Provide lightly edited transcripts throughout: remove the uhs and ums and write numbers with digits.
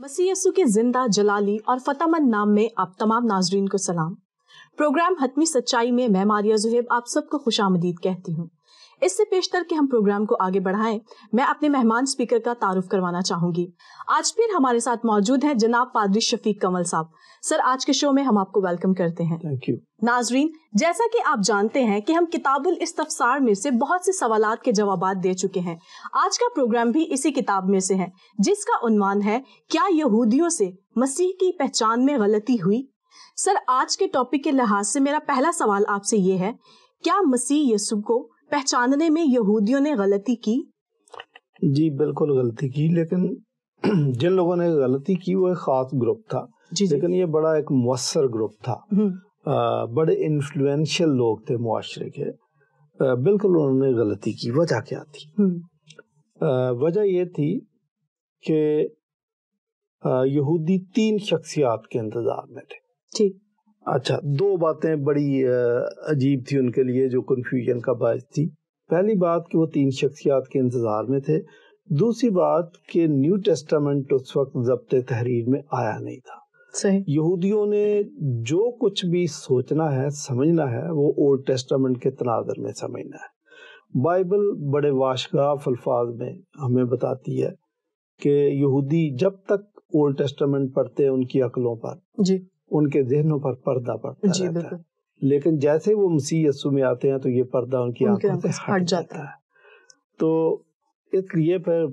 मसीह यस्सु के जिंदा जलाली और फतेहमंद नाम में आप तमाम नाजरीन को सलाम। प्रोग्राम हतमी सच्चाई में मैं मारिया जुहेब आप सबको खुशामदीद कहती हूँ। इससे पेशतर के हम प्रोग्राम को आगे बढ़ाएं, मैं अपने मेहमान स्पीकर का तारुफ करवाना चाहूंगी। आज फिर हमारे साथ मौजूद हैं जनाब पादरी शफीक कमल साहब। सर, आज के शो में हम आपको वेलकम करते हैं। Thank you. नाजरीन, जैसा कि आप जानते हैं कि हम किताबुल इस्तफसार में से बहुत से सवालात के जवाबात दे चुके हैं। आज का प्रोग्राम भी इसी किताब में से है, जिसका उन्वान है क्या यहूदियों से मसीह की पहचान में गलती हुई। सर, आज के टॉपिक के लिहाज से मेरा पहला सवाल आपसे ये है, क्या मसीह यीशु को पहचानने में यहूदियों ने गलती की? जी बिल्कुल गलती की, लेकिन जिन लोगों ने गलती की वो एक खास ग्रुप था। लेकिन ये बड़ा एक मुअस्सर ग्रुप था। बड़े इन्फ्लुएंशियल लोग थे मुआशरे के। बिल्कुल उन्होंने गलती की। वजह क्या थी? वजह ये थी कि यहूदी तीन शख्सियात के इंतजार में थे। ठीक। अच्छा, दो बातें बड़ी अजीब थी उनके लिए जो कन्फ्यूजन का बायस थी। पहली बात कि वो तीन शख्सियात के इंतजार में थे। दूसरी बात कि न्यू टेस्टामेंट उस वक्त ज़ब्ते तहरीर में आया नहीं था। सही। यहूदियों ने जो कुछ भी सोचना है, समझना है, वो ओल्ड टेस्टामेंट के तनाज़र में समझना है। बाइबल बड़े वाशगाफ अल्फाज में हमें बताती है कि यहूदी जब तक ओल्ड टेस्टामेंट पढ़ते हैं उनकी अक्लों पर, जी, उनके जहनों पर पर्दा पड़ता रहता है। लेकिन जैसे वो मसीह यस्सु में आते हैं तो ये पर्दा उनकी आंखों से हट जाता है। तो इसलिए फिर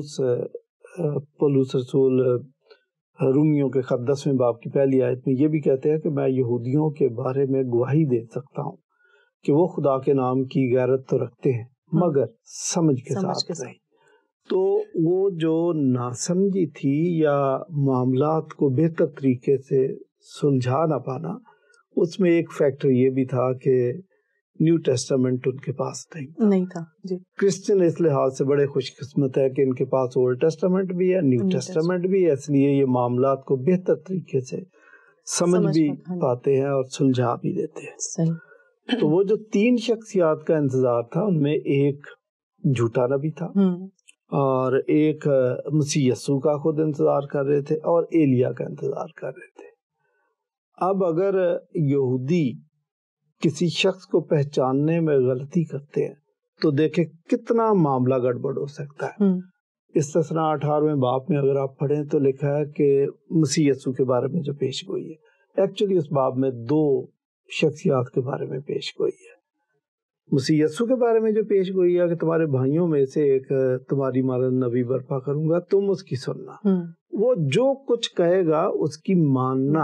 पौलुस रसूल रोमियों के खत 10वें बाब की पहली आयत में ये भी कहते हैं कि मैं यहूदियों के बारे में गवाही दे सकता हूँ कि वो खुदा के नाम की गैरत तो रखते हैं मगर समझ के साथ नहीं। तो वो जो नासमझी थी या मामलात को बेहतर तरीके से सुलझा ना पाना, उसमें एक फैक्टर ये भी था कि न्यू टेस्टामेंट उनके पास नहीं था। जी। क्रिश्चियन इस लिहाज से बड़े खुशकिस्मत है कि इनके पास ओल्ड टेस्टामेंट भी है, न्यू टेस्टामेंट भी है, इसलिए ये मामलात को बेहतर तरीके से समझ भी पाते हैं और सुलझा भी देते हैं। सही। तो वो जो तीन शख्सियात का इंतजार था, उनमें एक झूठा नबी था और एक मसीह यस्सु का खुद इंतजार कर रहे थे और एलिया का इंतजार कर रहे थे। अब अगर यहूदी किसी शख्स को पहचानने में गलती करते हैं तो देखें कितना मामला गड़बड़ हो सकता है। इस्तिस्ना 18वें बाब में अगर आप पढ़ें तो लिखा है कि मसीह यस्सु के बारे में जो पेश गोई है, एक्चुअली उस बाब में दो शख्सियात के बारे में पेश गोई है। मसीह यस्सु के बारे में जो पेश गोई है कि तुम्हारे भाइयों में से एक तुम्हारी मानद नबी बर्पा करूंगा, तुम उसकी सुनना। वो जो कुछ कहेगा उसकी मानना,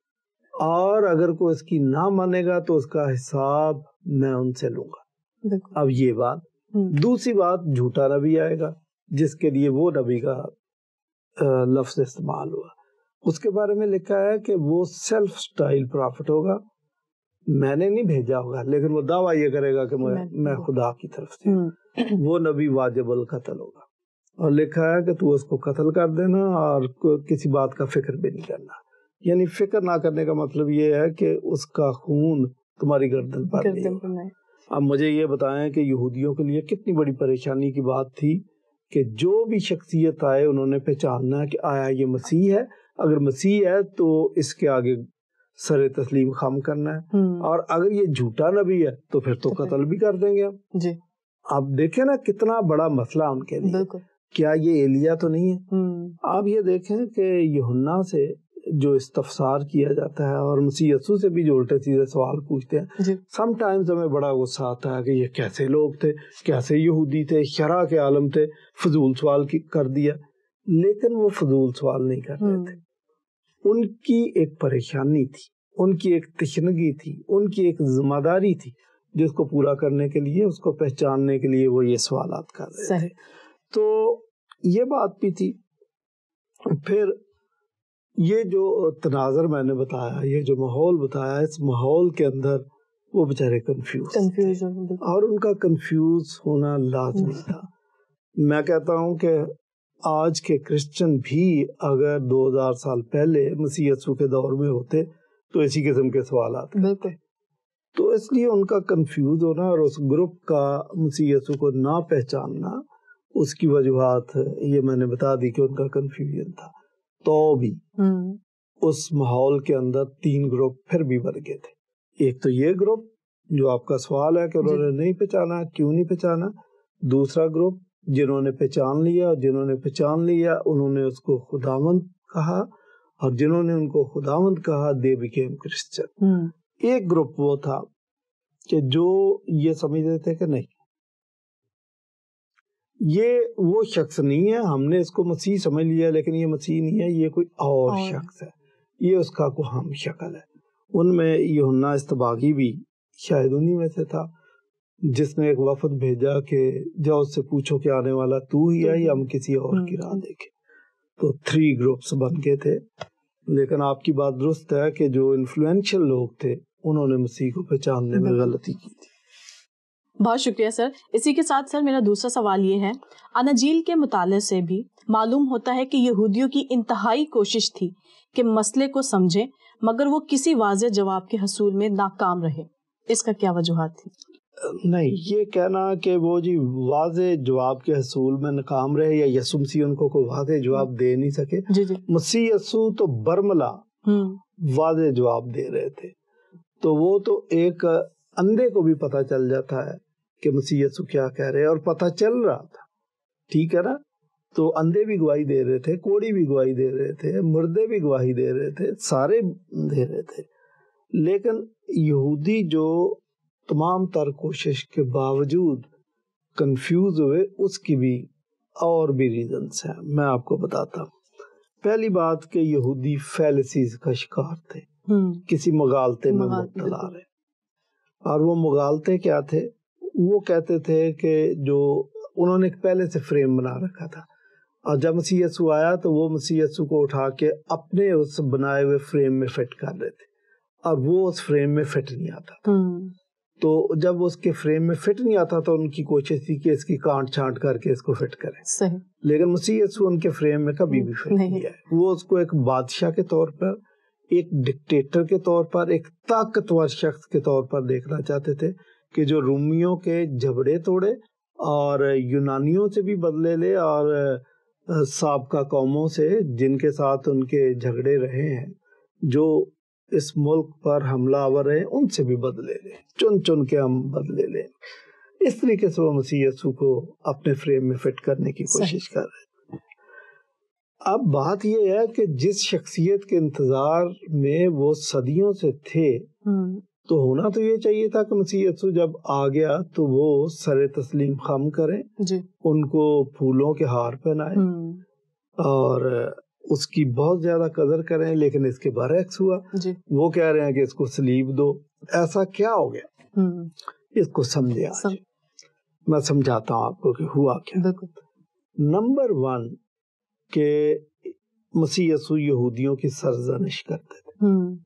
और अगर कोई इसकी ना मानेगा तो उसका हिसाब मैं उनसे लूंगा। अब ये बात। दूसरी बात, झूठा नबी आएगा जिसके लिए वो नबी का लफ्ज इस्तेमाल हुआ। उसके बारे में लिखा है कि वो सेल्फ स्टाइल प्रॉफिट होगा, मैंने नहीं भेजा होगा, लेकिन वो दावा ये करेगा कि मैं खुदा की तरफ से। वो नबी वाजिबुल कत्ल होगा और लिखा है कि तू उसको कत्ल कर देना और किसी बात का फिक्र भी नहीं करना। यानी फिक्र ना करने का मतलब ये है कि उसका खून तुम्हारी गर्दन पर नहीं होगा। अब मुझे ये बताएं कि यहूदियों के लिए कितनी बड़ी परेशानी की बात थी कि जो भी शख्सियत आए उन्होंने पहचानना है कि आया ये मसीह है, अगर मसीह है तो इसके आगे सरे तस्लीम खम करना है, और अगर ये झूठा नबी है तो फिर तो कत्ल भी कर देंगे हम। जी। आप देखें ना कितना बड़ा मसला उनके लिए। क्या ये एलिया तो नहीं है? आप ये देखें कि यूहन्ना से जो इस्तफसार किया जाता है और मसीह यस्सु से भी जो उल्टे सीधे सवाल पूछते हैं, समटाइम्स हमें बड़ा गुस्सा आता है कि ये कैसे लोग थे, कैसे यहूदी थे, शरा के आलम थे, फजूल सवाल कर दिया। लेकिन वो फजूल सवाल नहीं कर रहे थे। उनकी एक परेशानी थी, उनकी एक तशनगी थी, उनकी एक जिम्मेदारी थी जिसको पूरा करने के लिए, उसको पहचानने के लिए वो ये सवालात कर रहे थे। तो ये बात भी थी। फिर ये जो तनाज़र मैंने बताया, ये जो माहौल बताया, इस माहौल के अंदर वो बेचारे कंफ्यूज और उनका कंफ्यूज होना लाजमी था। मैं कहता हूँ कि आज के क्रिश्चियन भी अगर 2000 साल पहले मसीह यस्सु के दौर में होते तो इसी किस्म के सवाल आते। तो इसलिए उनका कंफ्यूज होना और उस ग्रुप का मसीह यस्सु को ना पहचानना, उसकी वजूहात ये मैंने बता दी कि उनका कंफ्यूजन था। تو بھی اس ماحول کے اندر 3 گروپ پھر بھی بن گئے تھے. ایک تو یہ گروپ جو آپ کا سوال ہے کہ انہوں نے نہیں پہچانا, کیوں نہیں پہچانا. دوسرا گروپ جنہوں نے پہچان لیا, اور جنہوں نے پہچان لیا انہوں نے اس کو خداوند کہا, اور جنہوں نے ان کو خداوند کہا they became Christian. ایک گروپ وہ تھا کہ جو یہ سمجھتے تھے کہ نہیں, یہ وہ شخص نہیں ہے, ہم نے اس کو مسیح سمجھ لیا لیکن یہ مسیح نہیں ہے, یہ کوئی اور شخص ہے, یہ اس کا کوئی ہم شکل ہے. ان میں یوحنا استباغی بھی شاید انہی میں سے تھا جس نے ایک وفد بھیجا کہ جاؤ اس سے پوچھو کہ آنے والا تو ہی ہے یا ہم کسی اور کی راہ دیکھیں. تو 3 گروپس بن گئے تھے. لیکن آپ کی بات درست ہے کہ جو انفلوئنشل لوگ تھے انہوں نے مسیح کو پہچاننے میں غلطی کی تھی. بہت شکریہ سر. اسی کے ساتھ سر میرا دوسرا سوال یہ ہے, اناجیل کے مطالعے سے بھی معلوم ہوتا ہے کہ یہودیوں کی انتہائی کوشش تھی کہ مسئلے کو سمجھیں, مگر وہ کسی واضح جواب کے حصول میں ناکام رہے. اس کا کیا وجوہات تھی؟ نہیں, یہ کہنا کہ وہ جی واضح جواب کے حصول میں ناکام رہے یا یسوع مسیح ان کو کوئی واضح جواب دے نہیں سکے. مسیح یسوع تو برملا واضح جواب دے رہے تھے. تو وہ تو ایک اندھے کو بھی پتہ چل جاتا ہے کہ مسیح یسوع کیا کہہ رہے, اور پتہ چل رہا تھا, ٹھیک ہے نا. تو اندھے بھی گواہی دے رہے تھے, کوڑی بھی گواہی دے رہے تھے, مردے بھی گواہی دے رہے تھے, سارے دے رہے تھے. لیکن یہودی جو تمام تر کوشش کے باوجود کنفیوز ہوئے, اس کی بھی اور بھی ریزنز ہیں. میں آپ کو بتاتا ہوں. پہلی بات کہ یہودی فیلسیز کا شکار تھے, کسی مغالطے میں مبتلا رہے. اور وہ مغالطے کیا تھے؟ وہ کہتے تھے کہ جو انہوں نے پہلے سے فریم بنا رکھا تھا, اور جب مسیح یسوع آیا تو وہ مسیح یسوع کو اٹھا کے اپنے اس بنائے ہوئے فریم میں فٹ کر رہے تھے, اور وہ اس فریم میں فٹ نہیں آتا تھا. تو جب اس کے فریم میں فٹ نہیں آتا تو ان کی کوشش تھی کہ اس کی کانٹ چھانٹ کر کے اس کو فٹ کریں. لیکن مسیح یسوع ان کے فریم میں کبھی بھی فٹ نہیں آئے. وہ اس کو ایک بادشاہ کے طور پر, ایک ڈکٹیٹر کے طور پر, ایک طاقتور شخص کے طور پر دیکھنا چاہتے تھے کہ جو رومیوں کے جھگڑے توڑے اور یونانیوں سے بھی بدلے لے, اور سابقہ قوموں سے جن کے ساتھ ان کے جھگڑے رہے ہیں, جو اس ملک پر حملہ آور ہیں, ان سے بھی بدلے لیں, چن چن کے ہم بدلے لیں. اس طریقے سے وہ مسیح یسوع کو اپنے فریم میں فٹ کرنے کی کوشش کر رہے ہیں. اب بات یہ ہے کہ جس شخصیت کے انتظار میں وہ صدیوں سے تھے, تو ہونا تو یہ چاہیے تھا کہ مسیح یسوع جب آ گیا تو وہ سر تسلیم خم کریں, ان کو پھولوں کے ہار پہنائیں اور اس کی بہت زیادہ قدر کریں. لیکن اس کے برعکس ہوا. وہ کہہ رہے ہیں کہ اس کو صلیب دو. ایسا کیا ہو گیا؟ اس کو سمجھے. آج میں سمجھاتا ہوں آپ کو کہ ہوا کیا. نمبر 1 کہ مسیح یسوع یہودیوں کی سرزنش کرتے تھے.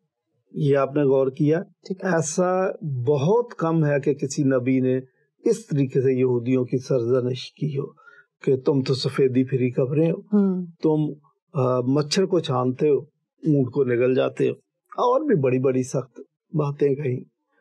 یہ آپ نے غور کیا؟ ایسا بہت کم ہے کہ کسی نبی نے اس طریقے سے یہودیوں کی سرزنش کی ہو کہ تم تو سفیدی پھری قبریں ہو, تم مچھر کو چھانتے ہو, اونٹ کو نگل جاتے ہو, اور بھی بڑی بڑی سخت باتیں کہیں.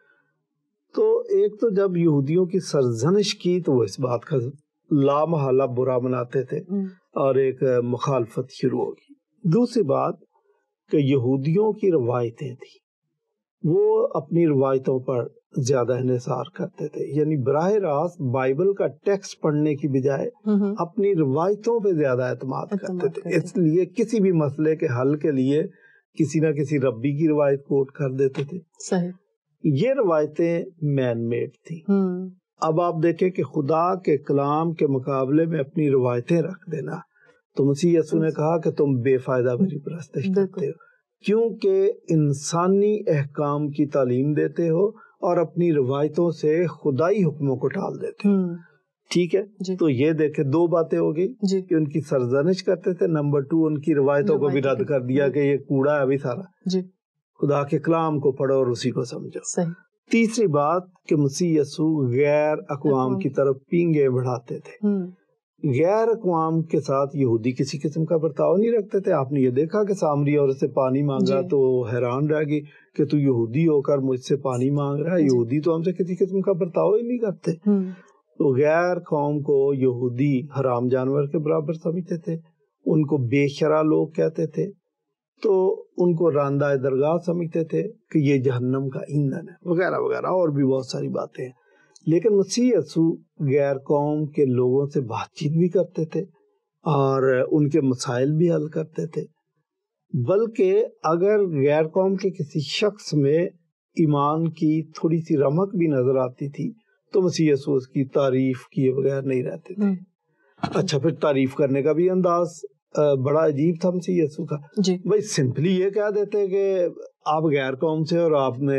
تو ایک تو جب یہودیوں کی سرزنش کی تو وہ اس بات کا لامحالہ برا مناتے تھے, اور ایک مخالفت شروع ہوگی. دوسری بات کہ یہودیوں کی روایتیں تھیں, وہ اپنی روایتوں پر زیادہ انحصار کرتے تھے. یعنی براہ راست بائبل کا ٹیکسٹ پڑھنے کی بجائے اپنی روایتوں پہ زیادہ اعتماد کرتے تھے. اس لیے کسی بھی مسئلے کے حل کے لیے کسی نہ کسی ربی کی روایت کوٹ کر دیتے تھے. یہ روایتیں مین میڈ تھیں. اب آپ دیکھیں کہ خدا کے کلام کے مقابلے میں اپنی روایتیں رکھ دینا, تو مسیح یسوع نے کہا کہ تم بے فائدہ میری پرستش کرتے ہو, کیونکہ انسانی احکام کی تعلیم دیتے ہو اور اپنی روایتوں سے خدائی حکموں کو ٹال دیتے ہو. ٹھیک ہے, تو یہ دیکھیں 2 باتیں ہو گئی کہ ان کی سرزنش کرتے تھے. نمبر 2 ان کی روایتوں کو بھی رد کر دیا کہ یہ کوڑا ہے ابھی سارا, خدا کے کلام کو پڑھو اور اسی کو سمجھو. تیسری بات کہ مسیح یسوع غیر اقوام کی طرف پینگے بڑھاتے تھے. غیر اقوام کے ساتھ یہودی کسی قسم کا برتاؤ نہیں رکھتے تھے. آپ نے یہ دیکھا کہ سامری عورت سے پانی مانگا تو حیران رہ گئی کہ تو یہودی ہو کر مجھ سے پانی مانگ رہا ہے. یہودی تو ہم سے کسی قسم کا برتاؤ ہی نہیں کرتے. تو غیر قوم کو یہودی حرام جانور کے برابر سمجھتے تھے, ان کو بے شرع لوگ کہتے تھے، تو ان کو راندہ درگاہ سمجھتے تھے کہ یہ جہنم کا ایندھن ہے، وغیرہ وغیرہ، اور بھی بہت ساری باتیں ہیں۔ لیکن مسیح یسوع غیر قوم کے لوگوں سے بات چیت بھی کرتے تھے اور ان کے مسائل بھی حل کرتے تھے، بلکہ اگر غیر قوم کے کسی شخص میں ایمان کی تھوڑی سی رمق بھی نظر آتی تھی تو مسیح یسوع اس کی تعریف کیے بغیر نہیں رہتے تھے۔ اچھا، پھر تعریف کرنے کا بھی انداز بڑا عجیب تھا مسیح یسوع کا۔ بھائی سمپلی یہ کہہ دیتے کہ آپ غیر قوم سے اور آپ نے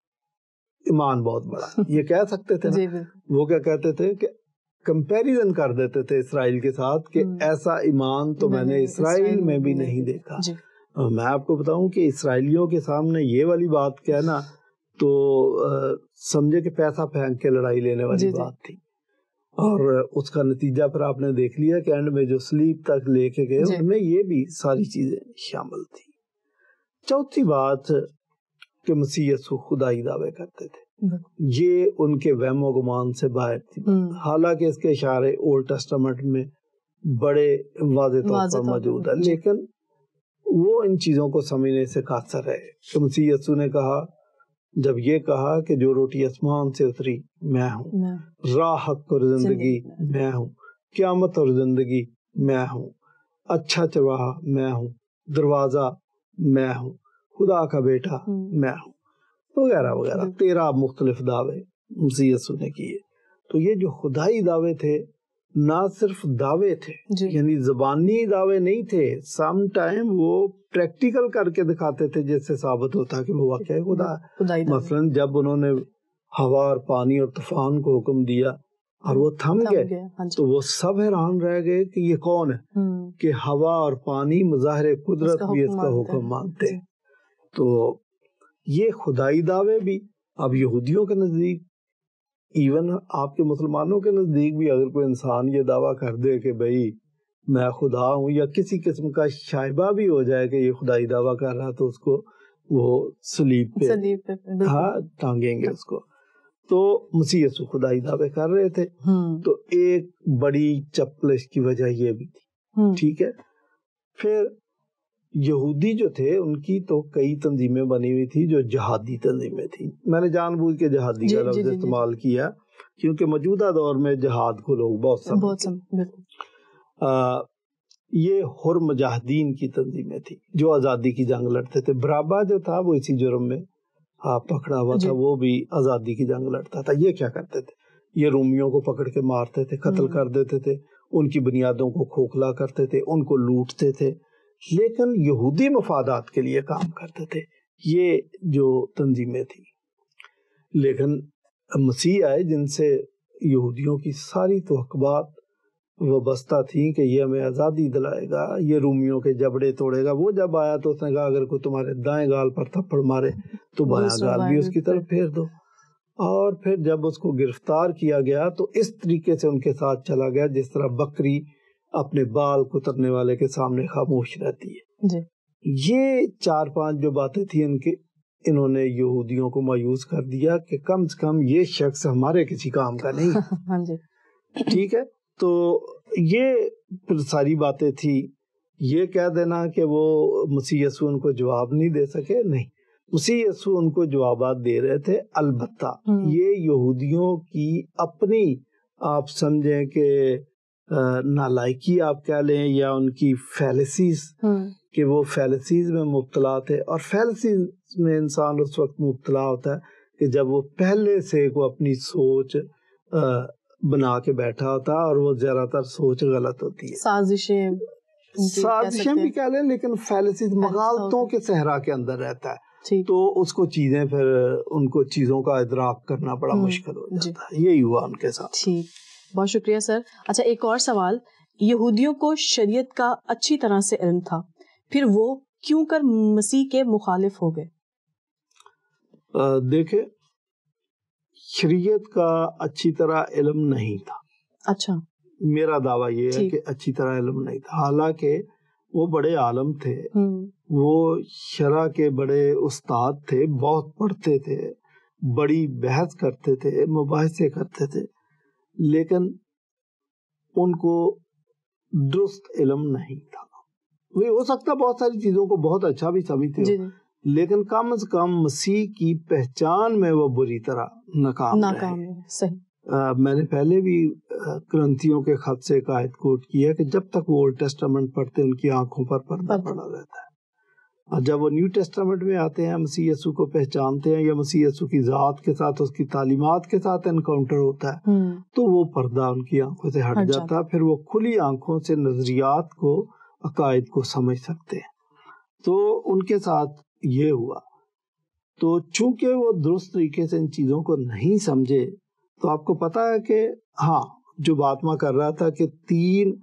ایمان بہت بڑا، یہ کہہ سکتے تھے نا۔ وہ کیا کہتے تھے کہ کمپیریزن کر دیتے تھے اسرائیل کے ساتھ کہ ایسا ایمان تو میں نے اسرائیل میں بھی نہیں دیکھا۔ میں آپ کو بتاؤں کہ اسرائیلیوں کے سامنے یہ والی بات کہنا تو سمجھے کہ پیسہ پھینک کے لڑائی لینے والی بات تھی، اور اس کا نتیجہ پھر آپ نے دیکھ لیا کہ اینڈ میں جو سلیب تک لے کے گئے ان میں یہ بھی ساری چیزیں شامل تھی۔ چوتھی بات کہ مسیح یسوع خدائی دعوے کرتے تھے، یہ ان کے وہم و گمان سے باہر تھی، حالانکہ اس کے اشارے اولڈ ٹیسٹامنٹ میں بڑے واضح طور پر موجود ہیں، لیکن وہ ان چیزوں کو سمجھنے سے قاصر ہے کہ مسیح یسوع نے کہا، جب یہ کہا کہ جو روٹی آسمان سے اتری میں ہوں، راہ حق اور زندگی میں ہوں، قیامت اور زندگی میں ہوں، اچھا چراغ میں ہوں، دروازہ میں ہوں، خدا کا بیٹا میں ہوں، وغیرہ وغیرہ 13 مختلف دعوے مسیح یسوع نے کیے۔ تو یہ جو خدائی دعوے تھے نہ صرف دعوے تھے، یعنی زبانی دعوے نہیں تھے، سم ٹائم وہ پریکٹیکل کر کے دکھاتے تھے جس سے ثابت ہوتا کہ وہ واقعی خدا ہے۔ مثلا جب انہوں نے ہوا اور پانی اور طوفان کو حکم دیا اور وہ تھم گئے تو وہ سب حیران رہ گئے کہ یہ کون ہے کہ ہوا اور پانی مظاہر قدرت بھی اس کا حکم مانتے ہیں۔ تو یہ خدائی دعوے بھی اب یہودیوں کے نزدیک، ایون آپ کے مسلمانوں کے نزدیک بھی، اگر کوئی انسان یہ دعویٰ کر دے کہ بھئی میں خدا ہوں، یا کسی قسم کا شائبہ بھی ہو جائے کہ یہ خدائی دعویٰ کر رہا، تو اس کو وہ صلیب پہ ٹانگیں گے اس کو۔ تو مسیح یسوع خدائی دعوے کر رہے تھے، تو ایک بڑی چپلش کی وجہ یہ بھی تھی، ٹھیک ہے۔ پھر یہودی جو تھے ان کی تو کئی تنظیمیں بنی ہوئی تھی جو جہادی تنظیمیں تھیں، میں نے جان بوجھ کے جہادی کا لفظ استعمال کیا کیونکہ موجودہ دور میں جہاد کو لوگ بہت سمجھتے، یہ حر مجاہدین کی تنظیمیں تھیں جو آزادی کی جنگ لڑتے تھے۔ برابا جو تھا وہ اسی جرم میں پکڑا ہوا تھا، وہ بھی آزادی کی جنگ لڑتا تھا۔ یہ کیا کرتے تھے؟ یہ رومیوں کو پکڑ کے مارتے تھے، قتل کر دیتے تھے، ان کی بنیادوں کو کھوکھلا کرتے تھے، ان کو لوٹتے تھے، لیکن یہودی مفادات کے لیے کام کرتے تھے، یہ جو تنظیمیں تھیں۔ لیکن مسیح آئے جن سے یہودیوں کی ساری توقعات وابستہ تھیں کہ یہ ہمیں آزادی دلائے گا، یہ رومیوں کے جبڑے توڑے گا۔ وہ جب آیا تو اس نے کہا اگر کوئی تمہارے دائیں گال پر تھپڑ مارے تو بایاں گال بھی اس کی طرف پھیر دو۔ اور پھر جب اس کو گرفتار کیا گیا تو اس طریقے سے ان کے ساتھ چلا گیا جس طرح بکری اپنے بال کترنے والے کے سامنے خاموش رہتی ہے۔ یہ 4-5 جو باتیں تھیں انہوں نے یہودیوں کو مایوس کر دیا کہ کم سے کم یہ شخص ہمارے کسی کام کا نہیں، ٹھیک ہے۔ تو یہ پھر ساری باتیں تھی۔ یہ کہہ دینا کہ وہ مسیح یسوع ان کو جواب نہیں دے سکے، نہیں، مسیح یسوع ان کو جوابات دے رہے تھے، البتہ یہ یہودیوں کی اپنی آپ سمجھیں کہ نالائکی آپ کہہ لیں یا ان کی فیلسیز، کہ وہ فیلسیز میں مبتلا تھے، اور فیلسیز میں انسان اس وقت مبتلا ہوتا ہے کہ جب وہ پہلے سے کو اپنی سوچ بنا کے بیٹھا ہوتا ہے اور وہ زیادہ تر سوچ غلط ہوتی ہے، سازشیں بھی کہہ لیں، لیکن فیلسیز مغالطوں کے صحرا کے اندر رہتا ہے، تو اس کو چیزیں پھر ان کو چیزوں کا ادراک کرنا بڑا مشکل ہو جاتا ہے۔ یہی ہوا ان کے ساتھ۔ ٹھیک، بہت شکریہ سر۔ اچھا، ایک اور سوال، یہودیوں کو شریعت کا اچھی طرح سے علم تھا، پھر وہ کیوں کر مسیح کے مخالف ہو گئے؟ دیکھیں، شریعت کا اچھی طرح علم نہیں تھا۔ اچھا، میرا دعویٰ یہ ہے کہ اچھی طرح علم نہیں تھا، حالانکہ وہ بڑے عالم تھے، وہ شرع کے بڑے استاد تھے، بہت پڑھتے تھے، بڑی بحث کرتے تھے، مباحثے کرتے تھے، لیکن ان کو درست علم نہیں تھا۔ وہ ہو سکتا بہت ساری چیزوں کو بہت اچھا بھی سمجھتے ہو، لیکن کم از کم مسیح کی پہچان میں وہ بری طرح ناکام رہے۔ صحیح۔ میں نے پہلے بھی کرنتھیوں کے خط سے ایک آیت کوٹ کیا کہ جب تک وہ اولڈ ٹیسٹامنٹ پڑھتے ان کی آنکھوں پر پردہ پڑا رہتا ہے، اور جب وہ نیو ٹیسٹامنٹ میں آتے ہیں، مسیح یسوع کو پہچانتے ہیں یا مسیح یسوع کی ذات کے ساتھ، اس کی تعلیمات کے ساتھ انکاؤنٹر ہوتا ہے، تو وہ پردہ ان کی آنکھوں سے ہٹ جاتا ہے، پھر وہ کھلی آنکھوں سے نظریات کو، عقائد کو سمجھ سکتے ہیں۔ تو ان کے ساتھ یہ ہوا، تو چونکہ وہ درست طریقے سے ان چیزوں کو نہیں سمجھے، تو آپ کو پتا ہے کہ ہاں، جو بات میں کر رہا تھا کہ 3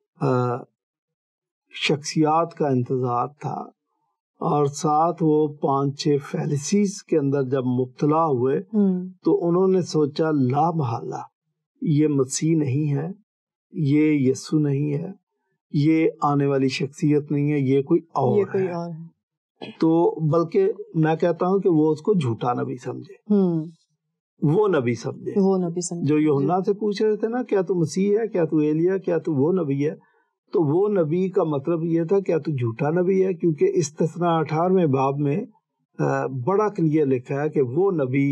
شخصیات کا انتظار تھا، اور ساتھ وہ 5-6 فیلسیز کے اندر جب مبتلا ہوئے تو انہوں نے سوچا لا محالہ یہ مسیح نہیں ہے، یہ یسوع نہیں ہے، یہ آنے والی شخصیت نہیں ہے، یہ کوئی اور ہے۔ تو بلکہ میں کہتا ہوں کہ وہ اس کو جھوٹا نبی سمجھے، وہ نبی سمجھے، جو یوحنا سے پوچھ رہے تھے نا، کیا تو مسیح ہے، کیا تو ایلیا، کیا تو وہ نبی ہے، تو وہ نبی کا مطلب یہ تھا کیا تو جھوٹا نبی ہے، کیونکہ استثناء 18ویں باب میں بڑا کلیئر لکھا ہے کہ وہ نبی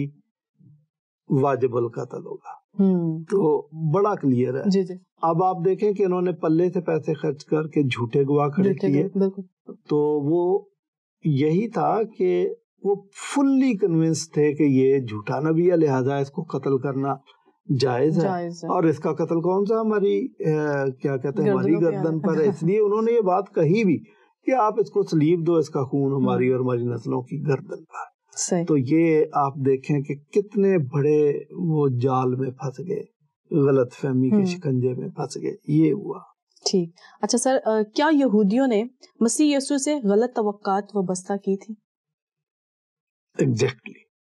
واجب القتل ہوگا، تو بڑا کلیئر ہے۔ اب آپ دیکھیں کہ انہوں نے پلے سے پیسے خرچ کر کے جھوٹے گواہ کھڑے کیے، تو وہ یہی تھا کہ وہ فلی کنونس تھے کہ یہ جھوٹا نبی ہے، لہذا اس کو قتل کرنا جائز ہے، اور اس کا قتل کون سا ہماری کیا کہتے ہیں ہماری گردن پر ہے۔ اس لیے انہوں نے یہ بات کہی بھی کہ آپ اس کو سلیب دو، اس کا خون ہماری اور ہماری نسلوں کی گردن پر۔ تو یہ آپ دیکھیں کہ کتنے بڑے وہ جال میں پھنس گئے، غلط فہمی کے شکنجے میں پھنس گئے، یہ ہوا۔ ٹھیک، اچھا سر، کیا یہودیوں نے مسیح یسوع سے غلط توقعات وابستہ کی تھی؟ ایگزیکٹلی،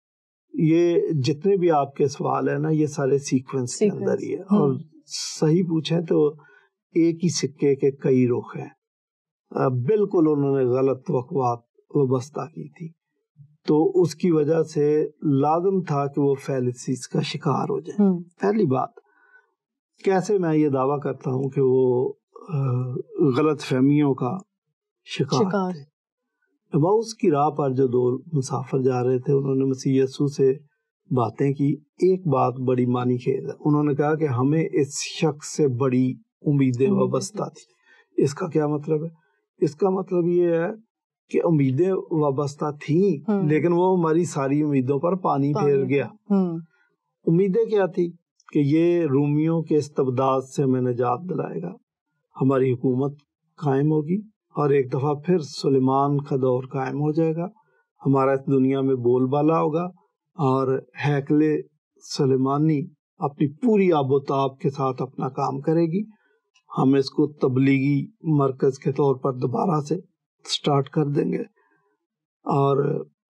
یہ جتنے بھی آپ کے سوال ہیں نا، یہ سارے سیکوینس کے اندر ہی ہے، اور صحیح پوچھیں تو ایک ہی سکے کے کئی رخ ہیں۔ بالکل انہوں نے غلط توقعات وابستہ کی تھی، تو اس کی وجہ سے لازم تھا کہ وہ فیلسیز کا شکار ہو جائے۔ پہلی بات، کیسے میں یہ دعویٰ کرتا ہوں کہ وہ غلط فہمیوں کا شکار تھے؟ ایماؤس کی راہ پر جو 2 مسافر جا رہے تھے، انہوں نے مسیح یسوع سے باتیں کی۔ ایک بات بڑی معنی خیز ہے، انہوں نے کہا کہ ہمیں اس شخص سے بڑی امیدیں وابستہ تھی۔ اس کا کیا مطلب ہے؟ اس کا مطلب یہ ہے کہ امیدیں وابستہ تھیں، لیکن وہ ہماری ساری امیدوں پر پانی پھیر گیا۔ امیدیں کیا تھی؟ کہ یہ رومیوں کے استبداد سے ہمیں نجات دلائے گا، ہماری حکومت قائم ہوگی، اور ایک دفعہ پھر سلیمان کا دور قائم ہو جائے گا، ہمارا اس دنیا میں بول بالا ہوگا، اور ہیکل سلیمانی اپنی پوری آب و تاب کے ساتھ اپنا کام کرے گی، ہم اس کو تبلیغی مرکز کے طور پر دوبارہ سے سٹارٹ کر دیں گے، اور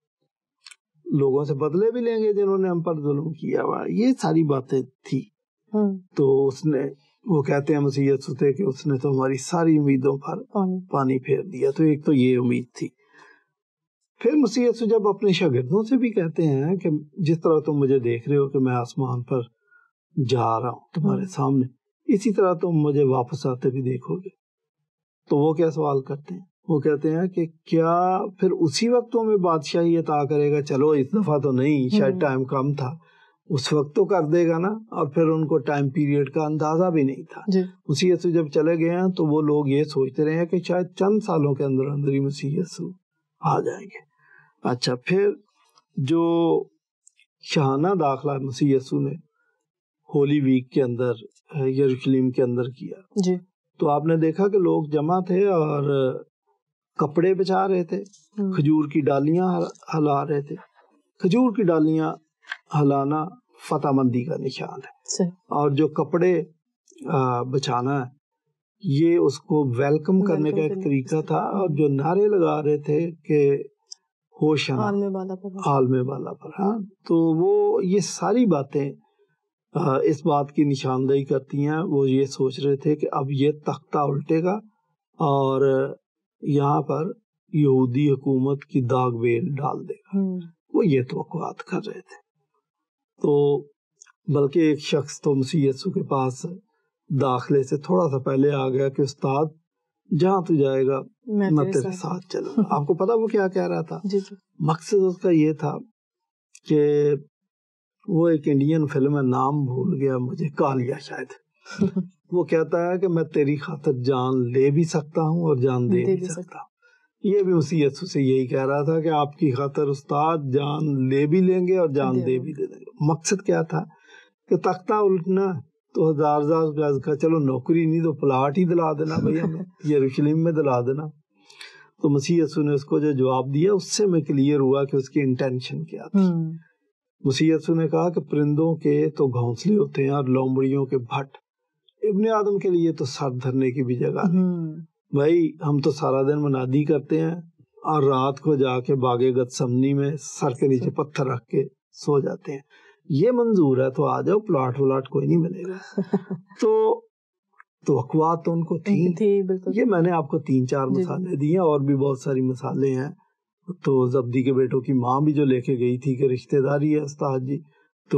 لوگوں سے بدلے بھی لیں گے جنہوں نے ہم پر ظلم کیا ہوا۔ یہ ساری باتیں تھی۔ تو اس نے، وہ کہتے ہیں مسیح یسوع سے کہ اس نے تو ہماری ساری امیدوں پر پانی پھیر دیا۔ تو ایک تو یہ امید تھی۔ پھر مسیح یسوع جب اپنے شاگردوں سے بھی کہتے ہیں کہ جس طرح تم مجھے دیکھ رہے ہو کہ میں آسمان پر جا رہا ہوں تمہارے سامنے، اسی طرح تم مجھے واپس آتے بھی دیکھو گے، تو وہ کیا سوال کرتے ہیں؟ وہ کہتے ہیں کہ کیا پھر اسی وقت تو ہمیں بادشاہی عطا کرے گا؟ چلو اس دفعہ تو نہیں، شاید ٹائم کم تھا، اس وقت تو کر دے گا نا۔ اور پھر ان کو ٹائم پیریڈ کا اندازہ بھی نہیں تھا۔ مسیح یسوع جب چلے گئے ہیں تو وہ لوگ یہ سوچتے رہے ہیں کہ شاید چند سالوں کے اندر اندر ہی مسیح یسوع آ جائیں گے۔ اچھا، پھر جو شاہانہ داخلہ مسیح یسوع نے ہولی ویک کے اندر یروشلم کے اندر کیا، تو آپ نے دیکھا کہ لوگ جمع تھے اور کپڑے بچا رہے تھے، کھجور کی ڈالیاں ہلا رہے تھے۔ کھجور کی ڈالیاں ہلانا فتح مندی کا نشان ہے، اور جو کپڑے بچانا ہے یہ اس کو ویلکم کرنے کا ایک طریقہ تھا۔ اور جو نعرے لگا رہے تھے کہ ہوشنا عالم بالا پر، ہاں، تو وہ یہ ساری باتیں اس بات کی نشاندہی کرتی ہیں۔ وہ یہ سوچ رہے تھے کہ اب یہ تختہ الٹے گا اور یہاں پر یہودی حکومت کی داغ بیل ڈال دے گا، وہ یہ توقعات کر رہے تھے۔ تو بلکہ ایک شخص تو مسیح یسوع کے پاس داخلے سے تھوڑا سا پہلے آ گیا کہ استاد جہاں تو جائے گا میں تیرے ساتھ چلوں گا. آپ کو پتا وہ کیا کہہ رہا تھا؟ مقصد اس کا یہ تھا کہ وہ ایک انڈین فلم ہے، نام بھول گیا مجھے، کالیا شاید، وہ کہتا ہے کہ میں تیری خاطر جان لے بھی سکتا ہوں اور جان دے بھی سکتا ہوں. یہ بھی اسی یسوع سے یہی کہہ رہا تھا کہ آپ کی خاطر استاد جان لے بھی لیں گے اور جان دے بھی دیں گے. مقصد کیا تھا کہ تختہ الٹنا تو 1000 گز کا، چلو نوکری نہیں تو پلاٹ ہی دلا دینا بھائی ہمیں، یروشلم میں دلا دینا. تو مسیح یسوع نے اس کو جو جواب دیا اس سے میں کلیئر ہوا کہ اس کی انٹینشن کیا تھی. مسیح یسوع نے کہا کہ پرندوں کے تو گھونسلے ہوتے ہیں اور لومڑیوں کے بھٹ، ابن آدم کے لیے تو سر دھرنے کی بھی جگہ نہیں. بھائی ہم تو سارا دن منادی کرتے ہیں اور رات کو جا کے باغ گتسمنی میں سر کے نیچے پتھر رکھ کے سو جاتے ہیں. یہ منظور ہے تو آ جاؤ، پلاٹ ولاٹ کوئی نہیں ملے گا. تو توقعات تو ان کو تھی. یہ میں نے آپ کو 3-4 مثالیں دی ہیں، اور بھی بہت ساری مثالیں ہیں. تو زبدی کے بیٹوں کی ماں بھی جو لے کے گئی تھی کہ رشتہ داری ہے استاد جی، تو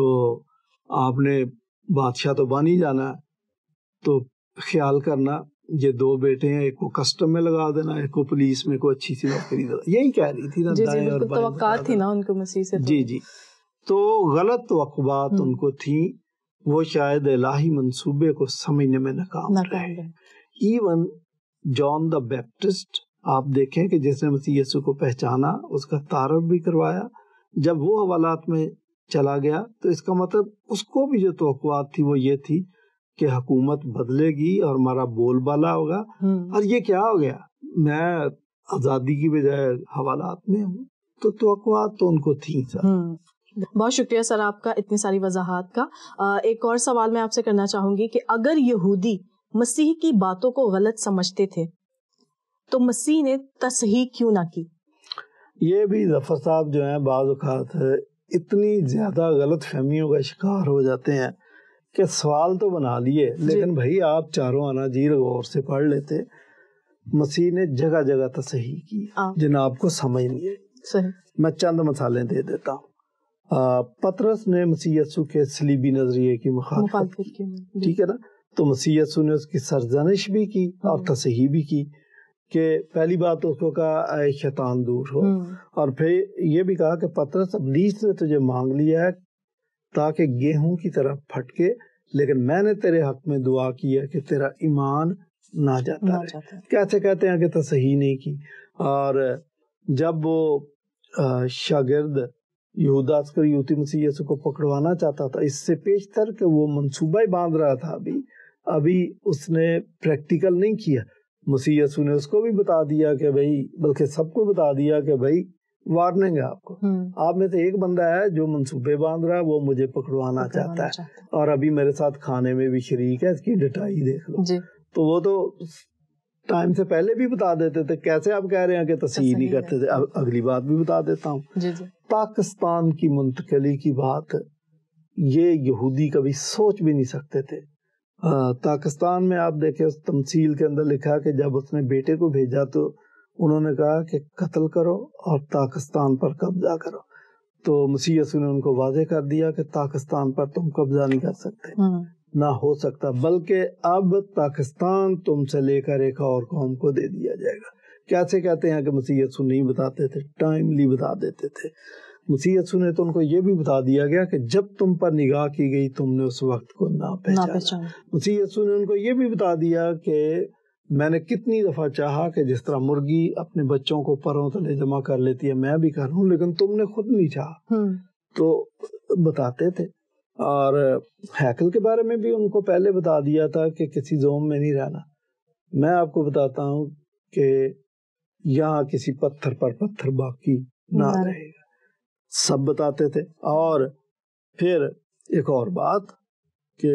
آپ نے بادشاہ تو بن ہی جانا ہے، تو خیال کرنا یہ 2 بیٹے ہیں، ایک کو کسٹم میں لگا دینا، ایک کو پولیس میں کوئی اچھی سی نوکری دینا. یہی کہہ رہی تھی نا، دائیں اور بائیں توقعات تھی نا ان کو مسیح سے. جی تو غلط توقعات ان کو تھیں، وہ شاید الہی منصوبے کو سمجھنے میں ناکام رہے. ایون جان دا بیپٹسٹ آپ دیکھیں کہ جس نے مسیح یسوع کو پہچانا، اس کا تعارف بھی کروایا، جب وہ حوالات میں چلا گیا تو اس کا مطلب اس کو بھی جو توقعات تھی وہ یہ تھی کہ حکومت بدلے گی اور ہمارا بول بالا ہوگا. اور یہ کیا ہو گیا، میں آزادی کی بجائے حوالات میں ہوں. تو توقعات تو ان کو تھیں سر. بہت شکریہ سر آپ کا اتنی ساری وضاحات کا. ایک اور سوال میں آپ سے کرنا چاہوں گی کہ اگر یہودی مسیح کی باتوں کو غلط سمجھتے تھے تو مسیح نے تصحیح کیوں نہ کی؟ یہ بھی ظفر صاحب جو ہیں بعض اوقات اتنی زیادہ غلط فہمیوں کا شکار ہو جاتے ہیں کہ سوال تو بنا لیے، لیکن بھائی آپ چاروں اناجیل غور سے پڑھ لیتے. مسیح نے جگہ جگہ تصحیح کی جن آپ کو سمجھ نہیں ہے. میں چند مثالیں دے دیتا ہوں. پطرس نے مسیح یسوع کے صلیبی نظریے کی مخالفت کی، ٹھیک ہے نا، تو مسیح یسوع نے اس کی سرزنش بھی کی اور تصحیح بھی کی کہ پہلی بات اس کو کہا اے شیطان دور ہو، اور پھر یہ بھی کہا کہ پطرس ابلیس نے تجھے مانگ لیا ہے تاکہ گیہوں کی طرح پھٹکے، لیکن میں نے تیرے حق میں دعا کی ہے کہ تیرا ایمان نہ جاتا رہے. کیسے کہتے ہیں کہ تصحیح نہیں کی؟ اور جب وہ شاگرد یہودا اسکریوتی مسیح یسوع کو پکڑوانا چاہتا تھا، اس سے پیشتر کہ وہ منصوبہ ہی باندھ رہا تھا، ابھی اس نے پریکٹیکل نہیں کیا. مسیح یسوع نے اس کو بھی بتا دیا کہ بھائی، بلکہ سب کو بتا دیا کہ بھائی وارننگ ہے آپ کو، آپ میں سے ایک بندہ ہے جو منصوبے باندھ رہا ہے، وہ مجھے پکڑوانا چاہتا ہے اور ابھی میرے ساتھ کھانے میں بھی شریک ہے، اس کی ڈٹائی دیکھ لو. تو وہ تو ٹائم سے پہلے بھی بتا دیتے تھے. کیسے آپ کہہ رہے ہیں کہ تصحیح نہیں کرتے تھے؟ اگلی بات بھی بتا دیتا ہوں. پاکستان کی منتقلی کی بات یہ یہودی کبھی سوچ بھی نہیں سکتے تھے. پاکستان میں آپ دیکھیں اس تمثیل کے اندر لکھا کہ جب اس نے بیٹے کو بھیجا تو انہوں نے کہا کہ قتل کرو اور پاکستان پر قبضہ کرو. تو مسیح یسوع نے ان کو واضح کر دیا کہ پاکستان پر تم قبضہ نہیں کر سکتے، نہ ہو سکتا، بلکہ اب پاکستان تم سے لے کر ایک اور قوم کو دے دیا جائے گا. کیسے کہتے ہیں کہ مسیح یسوع نہیں بتاتے تھے، ٹائملی بتا دیتے تھے. مسیح یسوع نے تو ان کو یہ بھی بتا دیا گیا کہ جب تم پر نگاہ کی گئی تم نے اس وقت کو نہ پہچانا. مسیح یسوع نے ان کو یہ بھی بتا دیا کہ میں نے کتنی دفعہ چاہا کہ جس طرح مرغی اپنے بچوں کو پروں تلے جمع کر لیتی ہے میں بھی کر ہوں، لیکن تم نے خود نہیں چاہا. تو بتاتے تھے. اور ہیکل کے بارے میں بھی ان کو پہلے بتا دیا تھا کہ کسی زوم میں نہیں رہنا. میں آپ کو بتاتا ہوں کہ یہاں کسی پتھر پر پتھر باقی نہ رہے گا، سب بتاتے تھے. اور پھر ایک اور بات کہ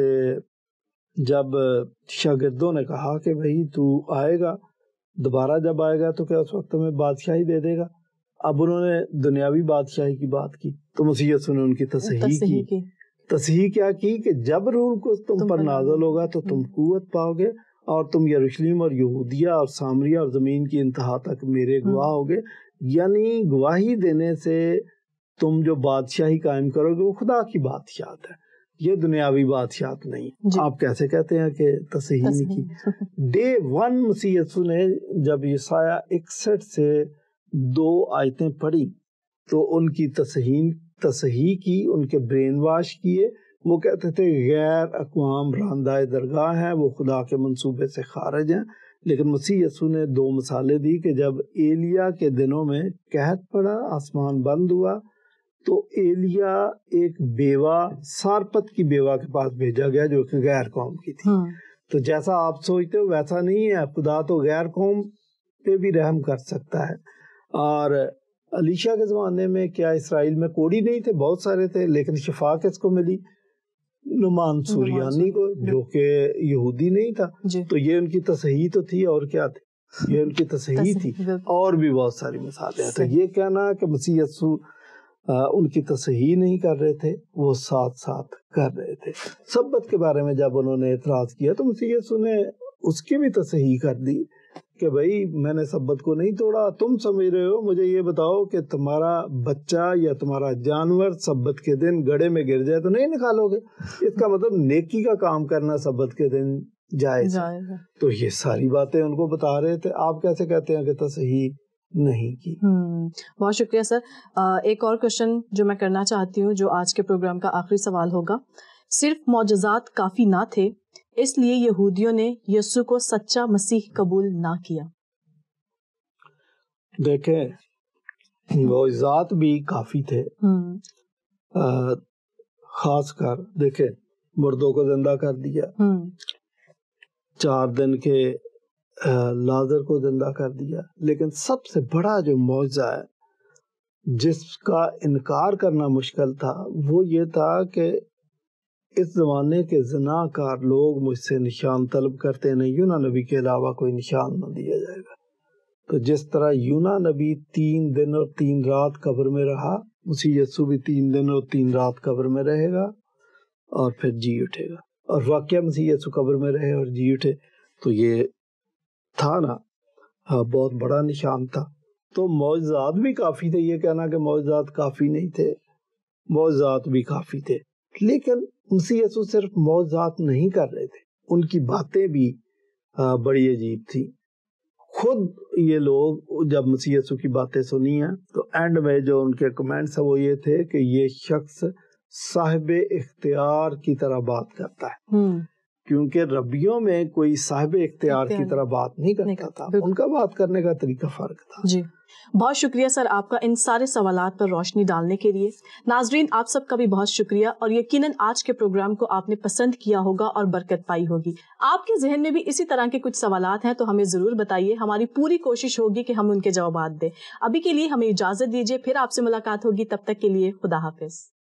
جب شاگردوں نے کہا کہ بھئی تو آئے گا، دوبارہ جب آئے گا تو کیا اس وقت میں بادشاہی دے دے گا؟ اب انہوں نے دنیاوی بادشاہی کی بات کی تو مسیح یسوع نے ان کی تصحیح کی. تصحیح کیا کی کہ جب روح کو تم پر نازل ہوگا تو تم قوت پاؤ گے اور تم یروشلم اور یہودیہ اور سامریہ اور زمین کی انتہا تک میرے گواہ ہوگے. یعنی گواہی دینے سے تم جو بادشاہی قائم کرو گے وہ خدا کی بادشاہت ہے. یہ دنیاوی بادشاہت نہیں. آپ کیسے کہتے ہیں کہ تصحیح نہیں کی؟ ڈے 1 مسیح یسوع نے جب یسایہ 61 سے 2 آیتیں پڑھی تو ان کی تصحیح کی، ان کے برین واش کیے. وہ کہتے تھے غیر اقوام راندہ درگاہ ہیں، وہ خدا کے منصوبے سے خارج ہیں. لیکن مسیح یسوع نے 2 مثالیں دی کہ جب ایلیا کے دنوں میں قحط پڑا، آسمان بند ہوا، تو ایلیا ایک بیوہ، سارپت کی بیوہ کے پاس بھیجا گیا جو کہ غیر قوم کی تھی. تو جیسا آپ سوچتے ہو ویسا نہیں ہے، خدا تو غیر قوم پہ بھی رحم کر سکتا ہے. اور علیشا کے زمانے میں کیا اسرائیل میں کوڑی نہیں تھے؟ بہت سارے تھے، لیکن شفا کس کو ملی؟ نعمان سوریانی کو، جو کہ یہودی نہیں تھا. تو یہ ان کی تصحیح تو تھی، اور کیا تھی؟ یہ ان کی تصحیح تھی. اور بھی بہت ساری مثالیں ہیں. تو یہ کہنا کہ مسیح یسوع ان کی تصحیح نہیں کر رہے تھے، وہ ساتھ ساتھ کر رہے تھے. سبت کے بارے میں جب انہوں نے اعتراض کیا تو مسیح یسوع نے اس کی بھی تصحیح کر دی کہ بھائی میں نے سبت کو نہیں توڑا. تم سمجھ رہے ہو، مجھے یہ بتاؤ کہ تمہارا بچہ یا تمہارا جانور سبت کے دن گڑھے میں گر جائے تو نہیں نکالو گے؟ اس کا مطلب نیکی کا کام کرنا سبت کے دن جائز ہے. تو یہ ساری باتیں ان کو بتا رہے تھے. آپ کیسے کہتے ہیں کہ تصحیح نہیں کی؟ بہت شکریہ سر. ایک اور کوشچن جو میں کرنا چاہتی ہوں، جو آج کے پروگرام کا آخری سوال ہوگا. صرف معجزات کافی نہ تھے، اس لیے یہودیوں نے یسوع کو سچا مسیح قبول نہ کیا. دیکھیں، معجزات بھی کافی تھے. خاص کر دیکھیں، مردوں کو زندہ کر دیا، 4 دن کے لازر کو زندہ کر دیا. لیکن سب سے بڑا جو معجزہ ہے جس کا انکار کرنا مشکل تھا، وہ یہ تھا کہ اس زمانے کے زنا کار لوگ مجھ سے نشان طلب کرتے ہیں، یونا نبی کے علاوہ کوئی نشان نہ دیا جائے گا. تو جس طرح یونا نبی 3 دن اور 3 رات قبر میں رہا، مسیح یسوع بھی 3 دن اور 3 رات قبر میں رہے گا اور پھر جی اٹھے گا. اور واقعہ مسیح یسوع قبر میں رہے اور جی اٹھے، تو یہ تھا نا بہت بڑا نشان تھا. تو معجزات بھی کافی تھے. یہ کہنا کہ معجزات کافی نہیں تھے، معجزات بھی کافی تھے. لیکن مسیح یسوع صرف معجزات نہیں کر رہے تھے، ان کی باتیں بھی بڑی عجیب تھی. خود یہ لوگ جب مسیح یسوع کی باتیں سنی ہیں تو اینڈ میں جو ان کے کمنٹس ہیں وہ یہ تھے کہ یہ شخص صاحب اختیار کی طرح بات کرتا ہے. کیونکہ ربیوں میں کوئی صاحب اختیار کی طرح بات نہیں کرتا تھا، ان کا بات کرنے کا طریقہ فرق تھا. جی بہت شکریہ سر آپ کا ان سارے سوالات پر روشنی ڈالنے کے لیے. ناظرین آپ سب کا بھی بہت شکریہ، اور یقیناً آج کے پروگرام کو آپ نے پسند کیا ہوگا اور برکت پائی ہوگی. آپ کے ذہن میں بھی اسی طرح کے کچھ سوالات ہیں تو ہمیں ضرور بتائیے، ہماری پوری کوشش ہوگی کہ ہم ان کے جوابات دیں. ابھی کے لیے ہمیں اجازت دیجیے، پھر آپ سے ملاقات ہوگی. تب تک کے لیے خدا حافظ.